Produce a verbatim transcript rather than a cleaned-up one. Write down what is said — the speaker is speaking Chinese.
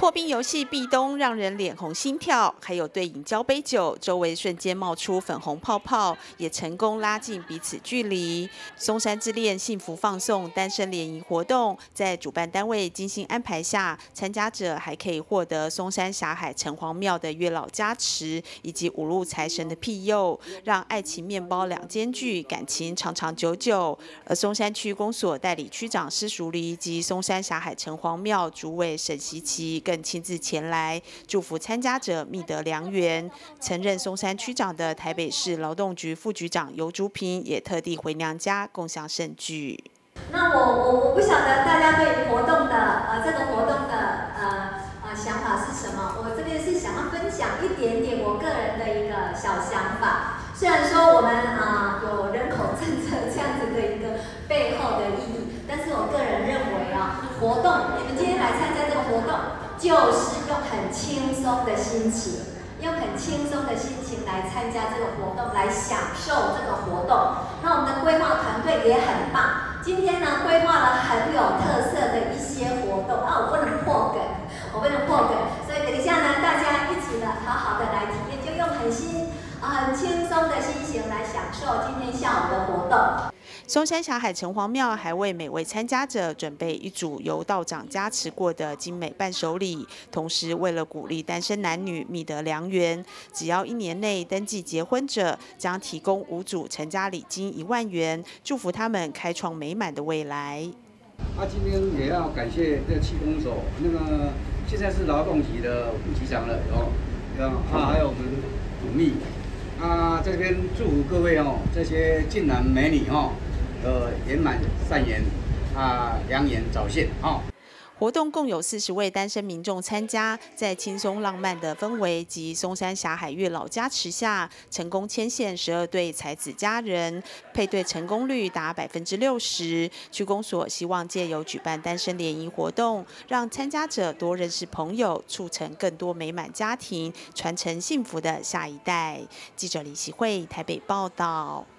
破冰游戏壁咚让人脸红心跳，还有对饮交杯酒，周围瞬间冒出粉红泡泡，也成功拉近彼此距离。松山之恋幸福放送单身联谊活动，在主办单位精心安排下，参加者还可以获得松山霞海城隍庙的月老加持，以及五路财神的庇佑，让爱情面包两兼具，感情长长久久。而松山区公所代理区长施淑梨及松山霞海城隍庙主委沈习琪更亲自前来祝福参加者觅得良缘。曾任松山区长的台北市劳动局副局长游竹平也特地回娘家共享盛举。 那我我我不晓得大家对活动的呃这个活动的呃呃想法是什么？我这边是想要分享一点点我个人的一个小想法。虽然说我们啊、呃、有人口政策这样子的一个背后的意义，但是我个人认为啊，活动你们今天来参加这个活动，就是用很轻松的心情。用很轻松的心情来参加这个活动，来享受这个活动。那我们的规划团队也很棒，今天呢规划了很有特色的一些活动啊，我不能破梗，我不能破梗，所以等一下呢，大家一起呢好好的来体验，就用很新啊很轻松的心情来享受今天下午的活动。 松山霞海城隍庙还为每位参加者准备一组由道长加持过的精美伴手礼，同时为了鼓励单身男女觅得良缘，只要一年内登记结婚者，将提供五组成家礼金一万元，祝福他们开创美满的未来。 啊，今天也要感谢这区公所，那个现在是劳动局的副局长了哦，啊，还有我们主秘啊，这边祝福各位哦，这些俊男美女哦。呃，圆满善缘啊，良缘早现啊！ 活动共有四十位单身民众参加，在轻松浪漫的氛围及松山霞海月老加持下，成功牵线十二对才子佳人，配对成功率达百分之六十。区公所希望借由举办单身联谊活动，让参加者多认识朋友，促成更多美满家庭，传承幸福的下一代。记者李习慧台北报道。